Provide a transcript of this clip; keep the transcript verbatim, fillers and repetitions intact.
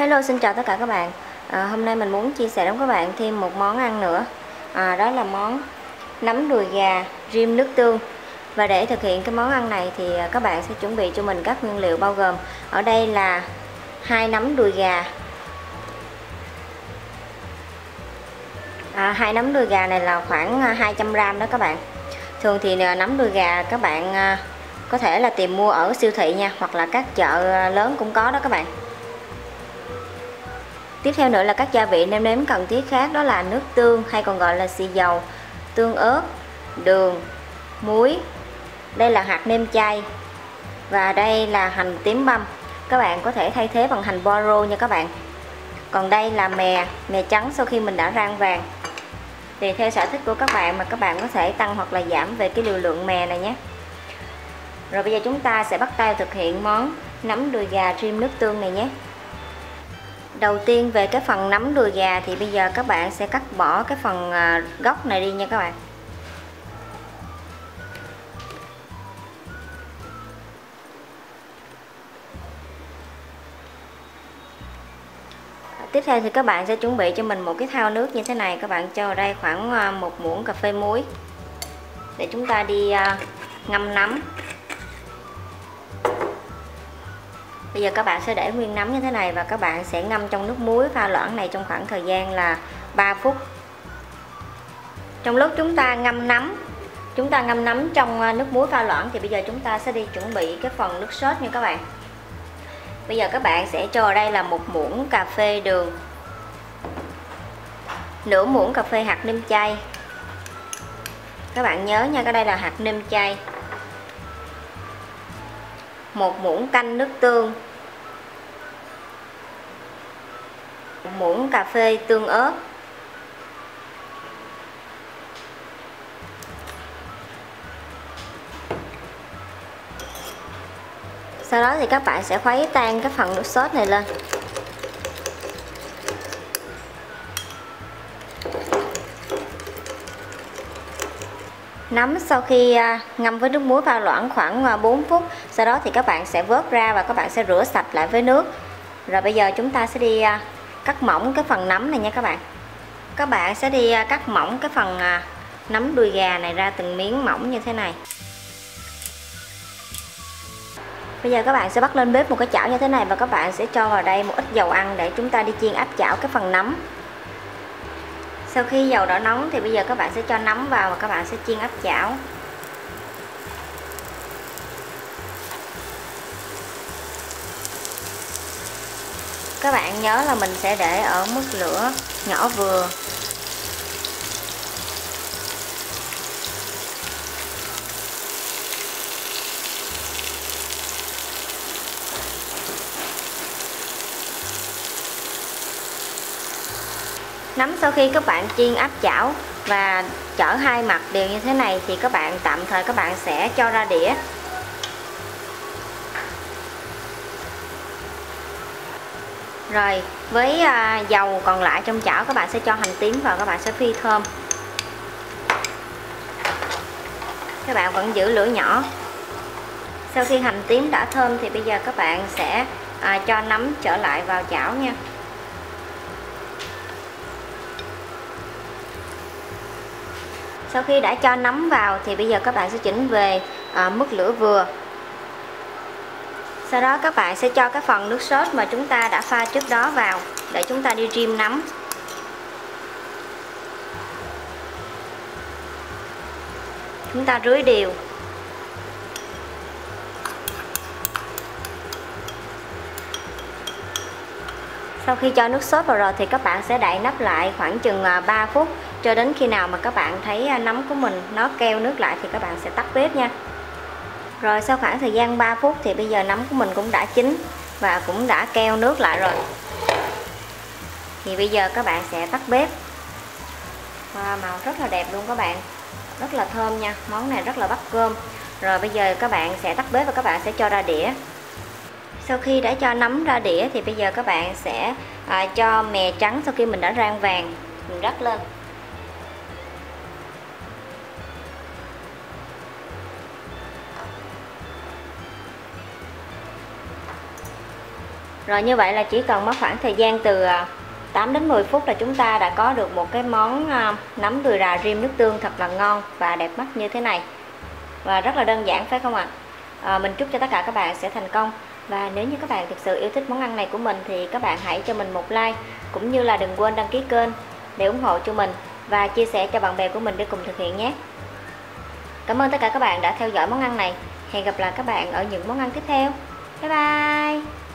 Hello, xin chào tất cả các bạn. à, Hôm nay mình muốn chia sẻ đến các bạn thêm một món ăn nữa, à, đó là món nấm đùi gà rim nước tương. Và để thực hiện cái món ăn này thì các bạn sẽ chuẩn bị cho mình các nguyên liệu bao gồm ở đây là hai nấm đùi gà. à, hai nấm đùi gà này là khoảng hai trăm gam đó các bạn. Thường thì nấm đùi gà các bạn có thể là tìm mua ở siêu thị nha, hoặc là các chợ lớn cũng có đó các bạn. Tiếp theo nữa là các gia vị nêm nếm cần thiết khác, đó là nước tương hay còn gọi là xì dầu, tương ớt, đường, muối. Đây là hạt nêm chay và đây là hành tím băm. Các bạn có thể thay thế bằng hành boro nha các bạn. Còn đây là mè, mè trắng sau khi mình đã rang vàng. Tùy theo sở thích của các bạn mà các bạn có thể tăng hoặc là giảm về cái liều lượng mè này nhé. Rồi bây giờ chúng ta sẽ bắt tay thực hiện món nấm đùi gà rim nước tương này nhé. Đầu tiên về cái phần nấm đùi gà thì bây giờ các bạn sẽ cắt bỏ cái phần gốc này đi nha các bạn. Tiếp theo thì các bạn sẽ chuẩn bị cho mình một cái thau nước như thế này. Các bạn cho vào đây khoảng một muỗng cà phê muối để chúng ta đi ngâm nấm. Bây giờ các bạn sẽ để nguyên nấm như thế này và các bạn sẽ ngâm trong nước muối pha loãng này trong khoảng thời gian là ba phút. Trong lúc chúng ta ngâm nấm, chúng ta ngâm nấm trong nước muối pha loãng thì bây giờ chúng ta sẽ đi chuẩn bị cái phần nước sốt nha các bạn. Bây giờ các bạn sẽ cho vào đây là một muỗng cà phê đường, nửa muỗng cà phê hạt nêm chay. Các bạn nhớ nha, cái đây là hạt nêm chay. Một muỗng canh nước tương, một muỗng cà phê tương ớt, sau đó thì các bạn sẽ khuấy tan cái phần nước sốt này lên. Nấm sau khi ngâm với nước muối pha loãng khoảng bốn phút, sau đó thì các bạn sẽ vớt ra và các bạn sẽ rửa sạch lại với nước. Rồi bây giờ chúng ta sẽ đi cắt mỏng cái phần nấm này nha các bạn. Các bạn sẽ đi cắt mỏng cái phần nấm đùi gà này ra từng miếng mỏng như thế này. Bây giờ các bạn sẽ bắt lên bếp một cái chảo như thế này và các bạn sẽ cho vào đây một ít dầu ăn để chúng ta đi chiên áp chảo cái phần nấm. Sau khi dầu đã nóng thì bây giờ các bạn sẽ cho nấm vào và các bạn sẽ chiên áp chảo. Các bạn nhớ là mình sẽ để ở mức lửa nhỏ vừa. Nấm sau khi các bạn chiên áp chảo và chở hai mặt đều như thế này thì các bạn tạm thời các bạn sẽ cho ra đĩa. Rồi với à, dầu còn lại trong chảo các bạn sẽ cho hành tím vào, các bạn sẽ phi thơm. Các bạn vẫn giữ lửa nhỏ. Sau khi hành tím đã thơm thì bây giờ các bạn sẽ à, cho nấm trở lại vào chảo nha. Sau khi đã cho nấm vào thì bây giờ các bạn sẽ chỉnh về à, mức lửa vừa. Sau đó các bạn sẽ cho cái phần nước sốt mà chúng ta đã pha trước đó vào để chúng ta đi rim nấm. Chúng ta rưới đều. Sau khi cho nước sốt vào rồi thì các bạn sẽ đậy nắp lại khoảng chừng ba phút cho đến khi nào mà các bạn thấy nấm của mình nó keo nước lại thì các bạn sẽ tắt bếp nha. Rồi sau khoảng thời gian ba phút thì bây giờ nấm của mình cũng đã chín và cũng đã keo nước lại rồi. Thì bây giờ các bạn sẽ tắt bếp. Wow, màu rất là đẹp luôn các bạn. Rất là thơm nha, món này rất là bắt cơm. Rồi bây giờ các bạn sẽ tắt bếp và các bạn sẽ cho ra đĩa. Sau khi đã cho nấm ra đĩa thì bây giờ các bạn sẽ à, cho mè trắng sau khi mình đã rang vàng mình rắc lên. Rồi như vậy là chỉ cần mất khoảng thời gian từ tám đến mười phút là chúng ta đã có được một cái món nấm đùi rà rim nước tương thật là ngon và đẹp mắt như thế này. Và rất là đơn giản phải không ạ? À, mình chúc cho tất cả các bạn sẽ thành công. Và nếu như các bạn thực sự yêu thích món ăn này của mình thì các bạn hãy cho mình một like, cũng như là đừng quên đăng ký kênh để ủng hộ cho mình và chia sẻ cho bạn bè của mình để cùng thực hiện nhé. Cảm ơn tất cả các bạn đã theo dõi món ăn này. Hẹn gặp lại các bạn ở những món ăn tiếp theo. Bye bye.